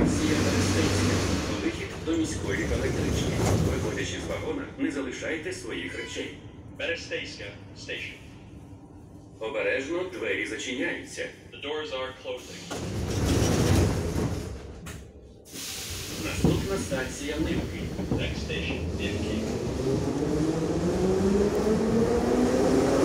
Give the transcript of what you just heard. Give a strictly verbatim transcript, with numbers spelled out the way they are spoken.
Станція Берестейська. Вихід до міської електрички. Виходячи з вагона, не залишайте своїх речей. Berestейська station. Обережно, двері зачиняються. The doors are closing. Наступна станція Нивки. Next station, Nivki.